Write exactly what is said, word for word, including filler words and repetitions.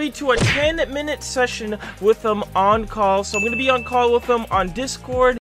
agreed to a ten minute session with them on call. So I'm going to be on call with them on Discord.